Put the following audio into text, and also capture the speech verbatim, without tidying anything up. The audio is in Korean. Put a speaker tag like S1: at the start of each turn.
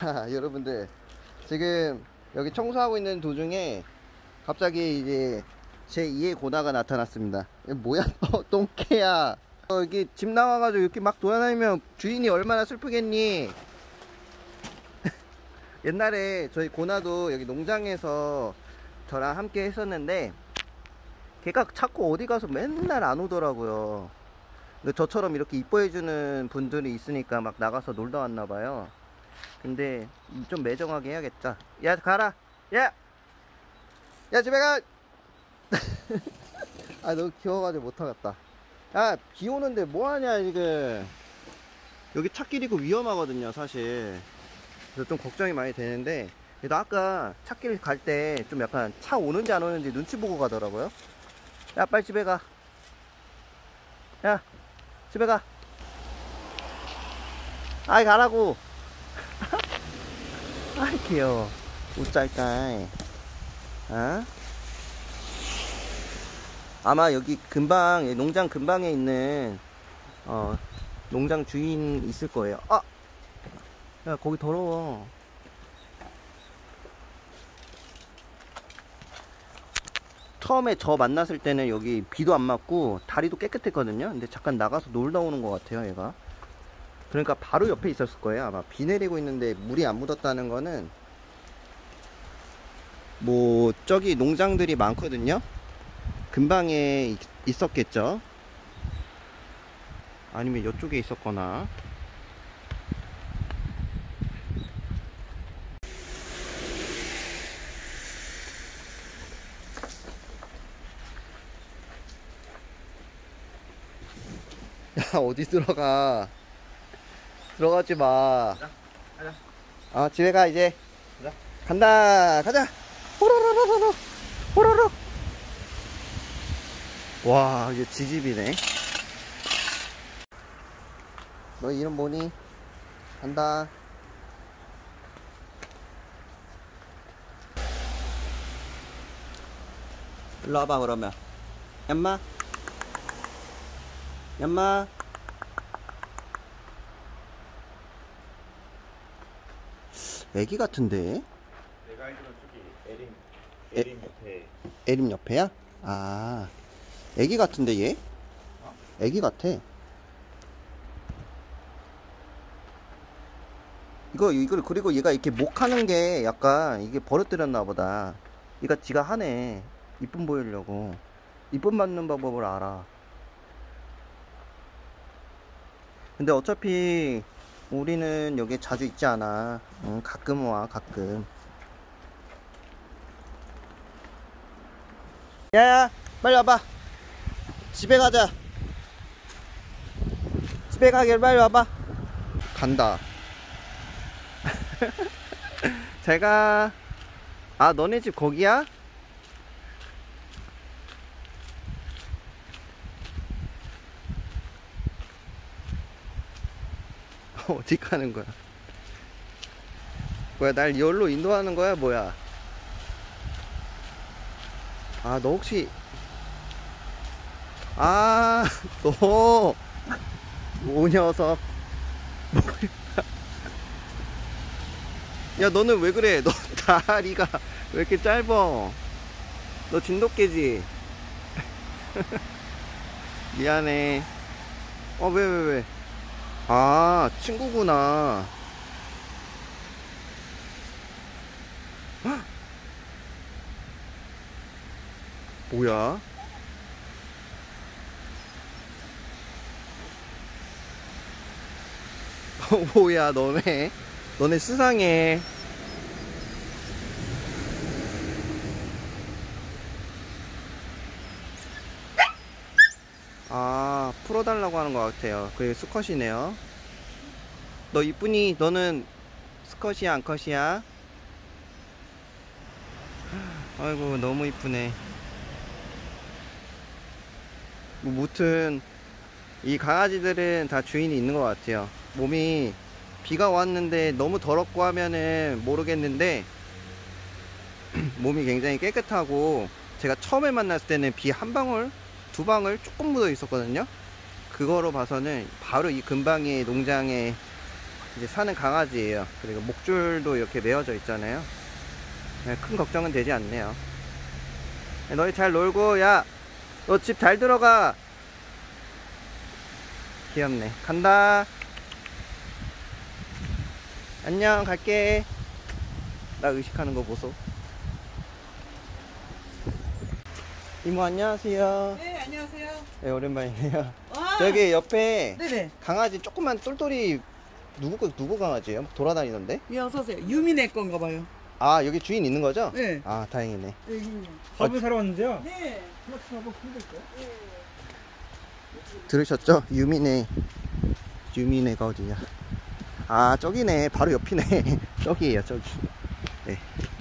S1: 여러분들 지금 여기 청소하고 있는 도중에 갑자기 이제 제이의 고나가 나타났습니다. 이게 뭐야? 어, 똥개야. 어, 여기 집 나와가지고 이렇게 막 돌아다니면 주인이 얼마나 슬프겠니? 옛날에 저희 고나도 여기 농장에서 저랑 함께 했었는데 걔가 자꾸 어디 가서 맨날 안 오더라고요. 근데 저처럼 이렇게 이뻐해주는 분들이 있으니까 막 나가서 놀다 왔나봐요. 근데 좀 매정하게 해야겠다. 야 가라. 야! 야 집에 가! 아 너무 귀여워가지고 못하겠다. 야 비 오는데 뭐하냐 지금. 여기 찻길이고 위험하거든요 사실. 그래서 좀 걱정이 많이 되는데, 그래도 아까 찻길 갈 때 좀 약간 차 오는지 안 오는지 눈치 보고 가더라고요. 야 빨리 집에 가. 야 집에 가. 아이 가라고. 아이 귀여워. 웃잘까. 어? 아마 여기 근방, 농장 근방에 있는 어 농장 주인 있을 거예요. 아! 야 거기 더러워. 처음에 저 만났을 때는 여기 비도 안 맞고 다리도 깨끗했거든요. 근데 잠깐 나가서 놀다 오는 것 같아요 얘가. 그러니까 바로 옆에 있었을 거예요 아마. 비 내리고 있는데 물이 안 묻었다는 거는 뭐 저기 농장들이 많거든요. 근방에 있었겠죠. 아니면 이쪽에 있었거나. 야 어디 들어가. 들어가지 마.
S2: 가자, 가자.
S1: 어 집에 가 이제.
S2: 가자.
S1: 간다. 가자. 호로로로로로 호로로. 와 이게 지집이네. 너 이름 뭐니? 간다. 일로 와봐 그러면. 얌마 얌마. 애기 같은데?
S2: 내가 알기로는 저기 에림, 에림 옆에.
S1: 에림 옆에야? 아 애기 같은데 얘?
S2: 어?
S1: 애기 같아. 이거 이걸 그리고 얘가 이렇게 목하는 게 약간 이게 버릇들였나 보다. 얘가 지가 하네. 이쁨 보이려고. 이쁨 받는 방법을 알아. 근데 어차피 우리는 여기 자주 있지 않아. 응, 가끔 와 가끔. 야야 빨리 와봐. 집에 가자. 집에 가길 빨리 와봐. 간다. 제가 아 너네 집 거기야? 어디 가는 거야? 뭐야 날 여기로 인도하는 거야 뭐야? 아 너 혹시 아 너 오 녀석. 야 너는 왜 그래? 너 다리가 왜 이렇게 짧아? 너 진돗개지? 미안해. 어 왜 왜 왜? 아 친구구나. 헉! 뭐야? 어 뭐야 너네 너네 수상해. 아 풀어달라고 하는 것 같아요. 그게 수컷이네요. 너 이쁘니? 너는 수컷이야 암컷이야? 아이고 너무 이쁘네. 뭐 무튼 이 강아지들은 다 주인이 있는 것 같아요. 몸이 비가 왔는데 너무 더럽고 하면은 모르겠는데 몸이 굉장히 깨끗하고, 제가 처음에 만났을 때는 비 한 방울 두 방울 조금 묻어 있었거든요. 그거로 봐서는 바로 이 근방의 농장에 이제 사는 강아지예요. 그리고 목줄도 이렇게 메어져 있잖아요. 네, 큰 걱정은 되지 않네요. 네, 너희 잘 놀고, 야, 너 집 잘 들어가. 귀엽네. 간다. 안녕, 갈게. 나 의식하는 거 보소. 이모 안녕하세요.
S3: 네, 안녕하세요.
S1: 네, 오랜만이네요.
S3: 와.
S1: 저기 옆에
S3: 네네.
S1: 강아지 조그만 똘똘이 누구 거- 누구 강아지예요? 돌아다니던데?
S3: 예, 어서오세요. 유민의 건가 봐요.
S1: 아, 여기 주인 있는 거죠?
S3: 네.
S1: 아, 다행이네.
S3: 여기.
S4: 밥을 사러 왔는데요.
S3: 네.
S1: 들으셨죠? 유미네. 유미네가 어디냐? 아, 저기네. 바로 옆이네. 저기에요, 저기. 네.